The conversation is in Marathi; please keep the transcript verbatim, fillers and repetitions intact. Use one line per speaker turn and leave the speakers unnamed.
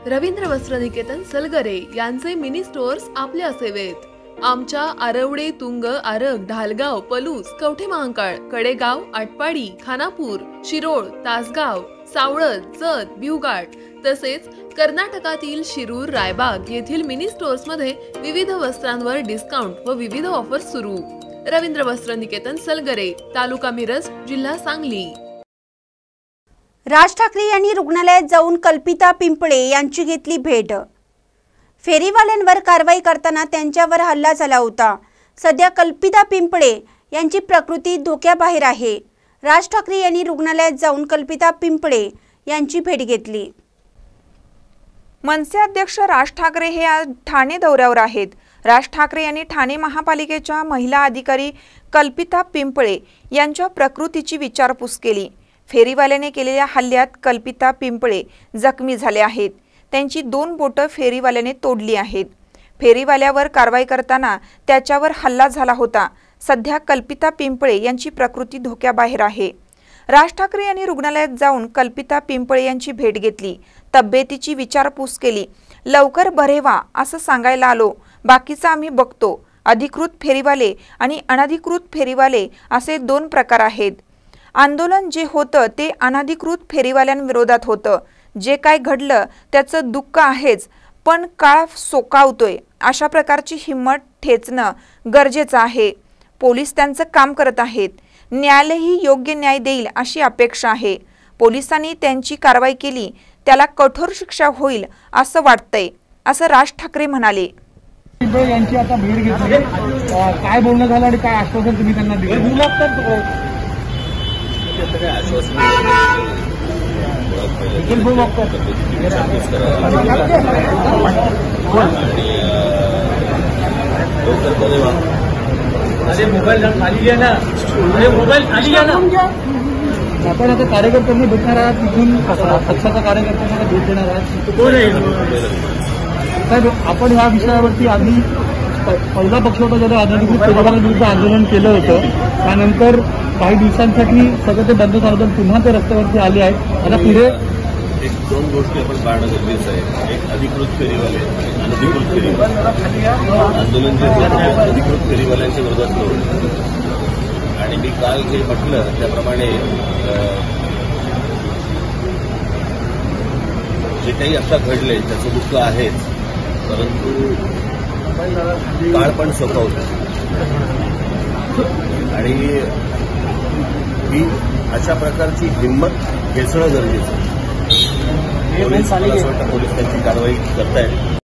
रवींद्र वस्त्रनिकेतन सलगरे यांचे मिनी स्टोअर्स आपल्या सेवेत। आमच्या आरवडे, तुंग, आरग, ढालगाव, पलूस, कवठे महांकाळ, कडेगाव, आटपाडी, खानापूर, शिरोळ, तासगाव, सावळद, जत, भिवघाट तसेच कर्नाटकातील शिरूर, रायबाग येथील मिनी स्टोअर्स मध्ये विविध वस्त्रांवर डिस्काउंट व विविध ऑफर्स सुरू। रवींद्र वस्त्रनिकेतन सलगरे, तालुका मिरज, जिल्हा सांगली।
राज ठाकरे यांनी रुग्णालयात जाऊन कल्पिता पिंपळे यांची घेतली भेट। फेरीवाल्यांवर कारवाई करताना त्यांच्यावर हल्ला झाला होता। सध्या कल्पिता पिंपळे यांची प्रकृती धोक्याबाहेर आहे। राज ठाकरे यांनी रुग्णालयात जाऊन कल्पिता पिंपळे यांची भेट घेतली।
मनसे अध्यक्ष राज ठाकरे हे आज ठाणे दौऱ्यावर आहेत। राज ठाकरे यांनी ठाणे महापालिकेच्या महिला अधिकारी कल्पिता पिंपळे यांच्या प्रकृतीची विचारपूस केली। फेरीवाल्याने केलेल्या हल्ल्यात कल्पिता पिंपळे जखमी झाले आहेत। त्यांची दोन बोटं फेरीवाल्याने तोडली आहेत। फेरीवाल्यावर कारवाई करताना त्याच्यावर हल्ला झाला होता। सध्या कल्पिता पिंपळे यांची प्रकृती धोक्याबाहेर आहे। राज ठाकरे यांनी रुग्णालयात जाऊन कल्पिता पिंपळे यांची भेट घेतली, तब्येतीची विचारपूस केली। लवकर बरे व्हा असं सांगायला आलो, बाकीचं आम्ही बघतो। अधिकृत फेरीवाले आणि अनधिकृत फेरीवाले असे दोन प्रकार आहेत। आंदोलन जे होतं ते अनधिकृत फेरीवाल्यांविरोधात होतं। जे काय घडलं त्याचं दुःख आहेच, पण काळ सोकावतोय अशा प्रकारची हिम्मत ठेचणं गरजेचं आहे। पोलीस त्यांचं काम करत आहेत। न्यायालयही योग्य न्याय देईल अशी अपेक्षा आहे। पोलिसांनी त्यांची कारवाई केली, त्याला कठोर शिक्षा होईल असं वाटतंय, असं राज ठाकरे म्हणाले।
यांची आता भेट घेतली, काय बोलणं झालं आणि काय आश्वासन तुम्ही त्यांना दिलं?
अरे मोबाईल खाली घ्या ना, अरे मोबाईल खाली घ्या ना।
आपण आता कार्यकर्त्यांनी भेटणार आहात, तिथून पक्षाच्या कार्यकर्त्यांना भेट देणार आहात, कोण आहे साहेब? आपण ह्या विषयावरती आधी पहिला पक्ष होता ज्याने अनधिकृत फेरीवाल्यांविरुद्ध आंदोलन केलं होतं, त्यानंतर काही दिवसांसाठी सगळं ते बंद झालं, पुन्हा ते रस्त्यावरती आले आहेत। आता पुढे
एक दोन गोष्टी आपण पाहणं गरजेचं आहे। एक अधिकृत फेरीवाले, अनधिकृत फेरीवाले आंदोलन जे अधिकृत फेरीवाल्यांच्या विरोधात होतं आणि मी काल जे म्हटलं त्याप्रमाणे जे काही आता घडले त्याचं दुःख आहेच, परंतु काळ पण सोपवतो आणि ही अशा प्रकारची हिंमत घेसणं गरजेचं आहे। पोलीस मला असं वाटतं पोलीस त्यांची कारवाई करतायत।